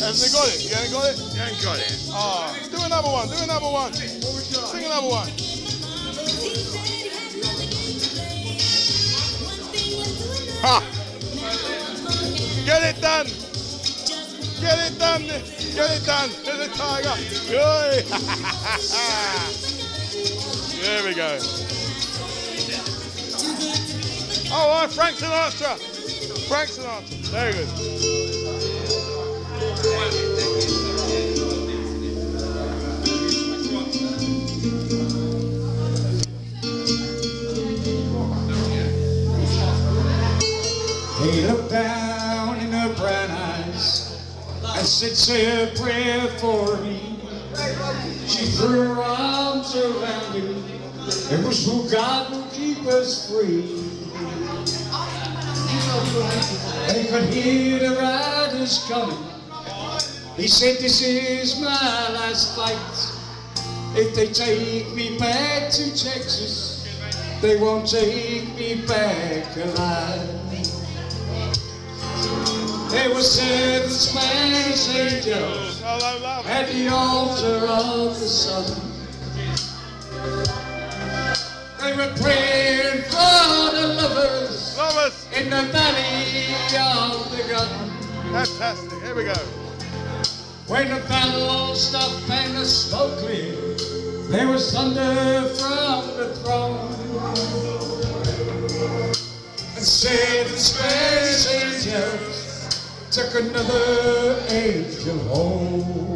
Hasn't he got it? You ain't got it? You ain't got it. Oh, do another one, do another one. Sing another one. Ha! Get it done! Get it done! Get it done! There's a tiger! Oi. There we go. Oh, right, Frank Sinatra! Frank Sinatra. Very good. He looked down in her brown eyes and said, say a prayer for me. She threw her arms around him. It was who God will keep us free. They could hear the riders coming. He said, this is my last fight. If they take me back to Texas, they won't take me back alive. There were 7 Spanish angels at the altar of the sun. They were praying for the lovers in the valley of the gun. Fantastic. Here we go. When the battle stopped and the smoke cleared, there was thunder from the throne. And 7 Spanish angels took another angel home.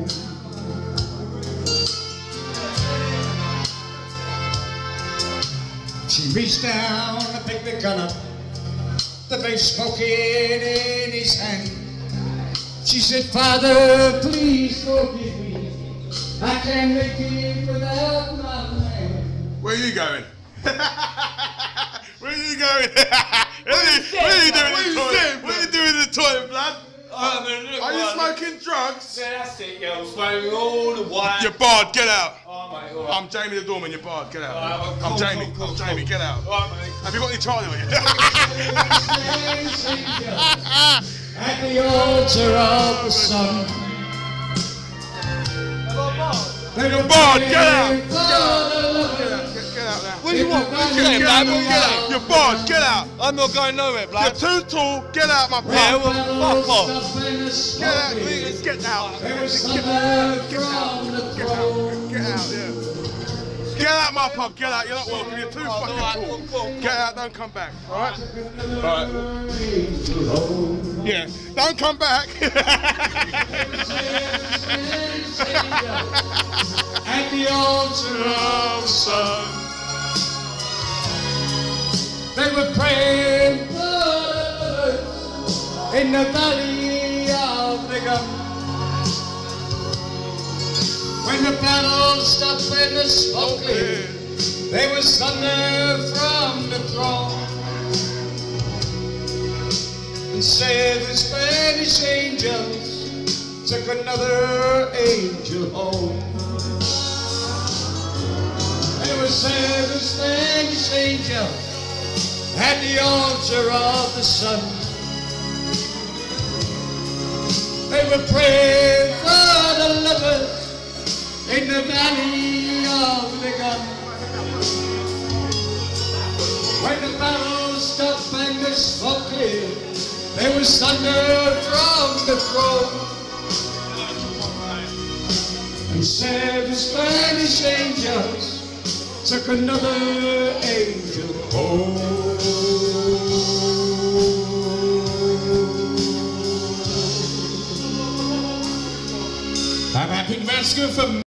She reached down to pick the gun up, the big smoking in his hand. She said, Father, please forgive me. I can't make it without my man. Where are you going? Where are you going? What are you doing in the toilet? What are you doing in the toilet, blood? Are you smoking drugs? Yeah, that's it, yeah. I'm smoking all the white. You're barred, get out. Oh, mate, all right. I'm Jamie the doorman, you're barred, get out. Right, I'm cool, Jamie, cool, I'm Jamie, get out. All right, mate. Have you got any Charlie on you? At the altar of the sun. You're barred, get out. Get out now. What do you want? What do you Get want, out, blood? get out. You're barred, get out. I'm not going nowhere, You're blood. too tall, get out my Yeah, pub. well, fuck off. Get out, please, get out. There was Get thunder out, from the get throne. out, yeah. Get out my pub, get out, you're not welcome, you're too fucking tall. Get out, don't come back, alright? Alright. Yeah, don't come back. At the altar of the sun, they were praying in the valley of the gun. When the battle stopped and the smoke cleared, there was thunder from the throne. And 7 Spanish angels took another angel home. There were 7 Spanish angels at the altar of the sun. They were praying for the lovers in the valley of the gun. When the battle stopped and the smoke cleared, there was thunder from the throne. And 7 Spanish angels took another angel home. I'm happy that's good for me.